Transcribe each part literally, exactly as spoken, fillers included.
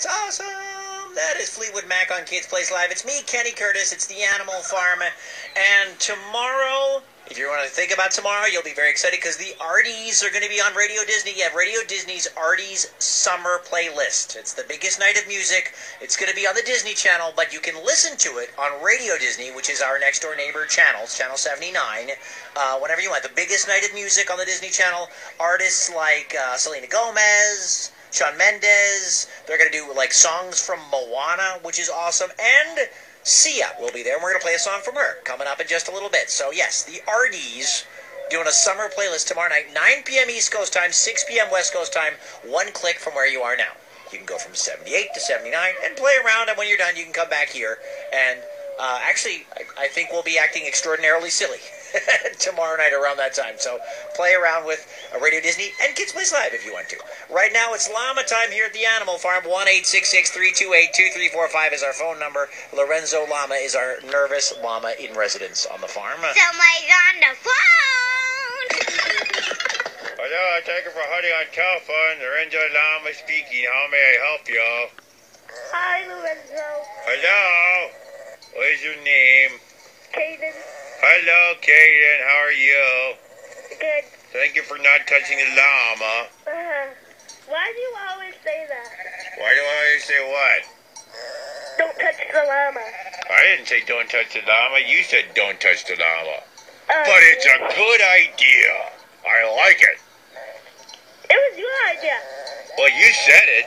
That's awesome. That is Fleetwood Mac on Kids Place Live. It's me, Kenny Curtis. It's the Animal Farm. And tomorrow, if you want to think about tomorrow, you'll be very excited because the Arties are going to be on Radio Disney. You have Radio Disney's Arties Summer Playlist. It's the biggest night of music. It's going to be on the Disney Channel, but you can listen to it on Radio Disney, which is our next door neighbor channel, Channel seventy-nine, uh, whenever you want. The biggest night of music on the Disney Channel. Artists like uh, Selena Gomez, Shawn Mendes. They're going to do like songs from Moana, which is awesome. And Sia will be there, and we're going to play a song from her coming up in just a little bit. So yes, the Arties doing a summer playlist tomorrow night, nine p.m. East Coast time, six p.m. West Coast time, one click from where you are now. You can go from seventy-eight to seventy-nine and play around, and when you're done, you can come back here. And uh, actually, I, I think we'll be acting extraordinarily silly tomorrow night around that time. So play around with uh, Radio Disney and Kids Place Live if you want to. Right now, it's llama time here at the Animal Farm. one eight six six, three two eight, two three four five is our phone number. Lorenzo Llama is our nervous llama in residence on the farm. Somebody's on the phone! Hello, thank you for holding on telephone. Lorenzo Llama speaking. How may I help you? Hi, Lorenzo. Hello. What is your name? Caden. Hello, Kaden. How are you? Good. Thank you for not touching the llama. Uh, why do you always say that? Why do I always say what? Don't touch the llama. I didn't say don't touch the llama. You said don't touch the llama. Uh, But it's a good idea. I like it. It was your idea. Well, you said it.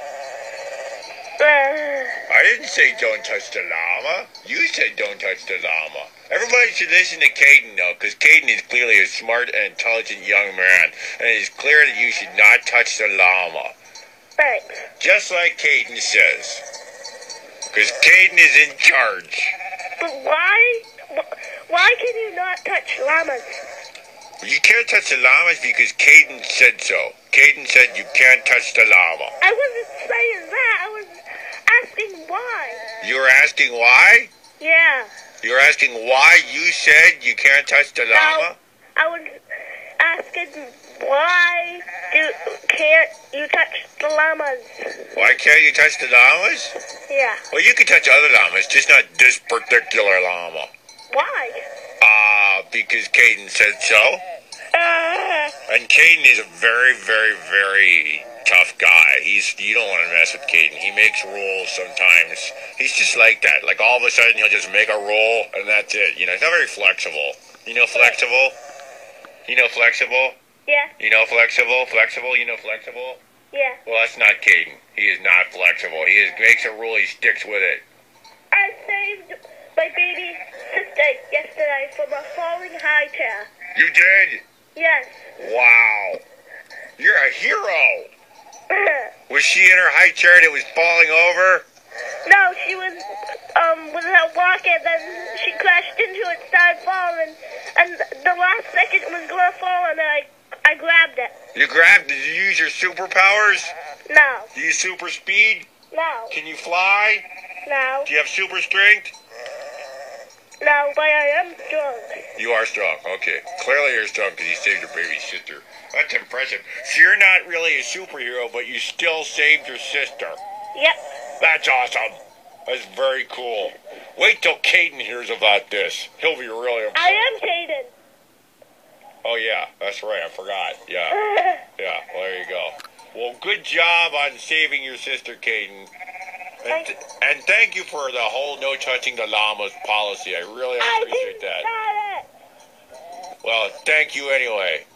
Uh, I didn't say don't touch the llama. You said don't touch the llama. Everybody should listen to Caden, though, because Caden is clearly a smart and intelligent young man, and it is clear that you should not touch the llama. thanks. Just like Caden says. Because Caden is in charge. But why? wh- Why can you not touch llamas? You can't touch the llamas because Caden said so. Caden said you can't touch the llama. I wasn't saying that. I was asking why. You were asking why? Yeah. You were asking why you said you can't touch the llama? No, I was asking why do can't you touch the llamas? Why can't you touch the llamas? Yeah. Well, you can touch other llamas, just not this particular llama. Why? Ah, uh, because Caden said so. Uh, And Caden is a very, very, very tough guy. He's you don't want to mess with Caden. He makes rules sometimes. He's just like that. Like all of a sudden he'll just make a rule and that's it. You know, he's not very flexible. You know flexible? You know flexible? yeah. You know flexible? Flexible? You know flexible? Yeah. Well, that's not Caden. He is not flexible. He is, makes a rule, he sticks with it. I saved my baby sister yesterday from a falling high chair. You did? Yes. Wow. You're a hero. Was she in her high chair that was falling over? No, she was um with her walker, then she crashed into it, started falling, and the last second it was gonna fall, and I I grabbed it. You grabbed, did you use your superpowers? No, Do you use super speed? no, Can you fly? no, Do you have super strength? no, but I am strong. You are strong. Okay. Clearly you're strong because you saved your baby sister. That's impressive. So you're not really a superhero, but you still saved your sister. Yep. That's awesome. That's very cool. Wait till Caden hears about this. He'll be really upset. I am Caden. Oh, yeah. That's right. I forgot. Yeah. Yeah. Well, there you go. Well, good job on saving your sister, Caden. And, Thank- and thank you for the whole no touching the llamas policy. I really I appreciate didn't that. start it. Well, thank you anyway.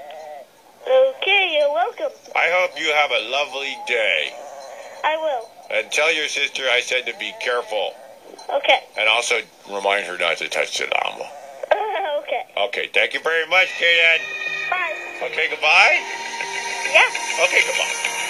Okay, you're welcome. I hope you have a lovely day. I will. And tell your sister I said to be careful. Okay. And also remind her not to touch the llama. okay. Okay, thank you very much, Kaden. Bye. Okay, goodbye? Yeah. Okay, goodbye.